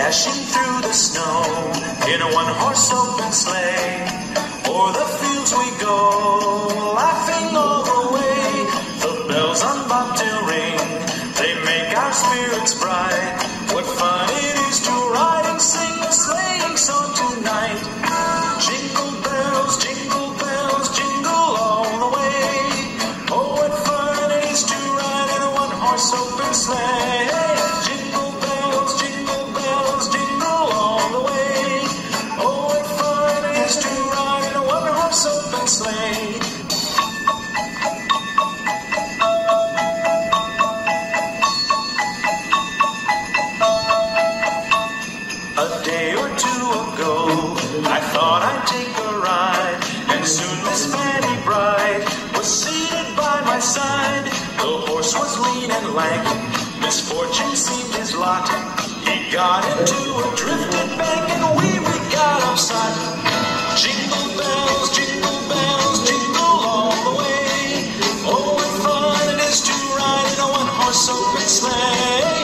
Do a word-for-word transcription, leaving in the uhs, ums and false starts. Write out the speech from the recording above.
dashing through the snow in a one-horse open sleigh. O'er the fields we go, laughing all the way. The bells on bobtail ring, they make our spirits bright. What fun it is to ride and sing a sleighing song tonight. Jingle bells, jingle bells, jingle all the way. Oh, what fun it is to ride in a one-horse open sleigh. Jingle bells, jingle bells, jingle all the way. Oh, what fun it is to ride in a one-horse open sleigh. A day or two ago, I thought I'd take a ride, and soon Miss Fanny Bright was seated by my side. The horse was lean and lank, misfortune seemed his lot. He got into a drifted bank, and we, we got upside. Jingle bells, jingle bells, jingle all the way. Oh, what fun it is to ride in a one-horse open sleigh.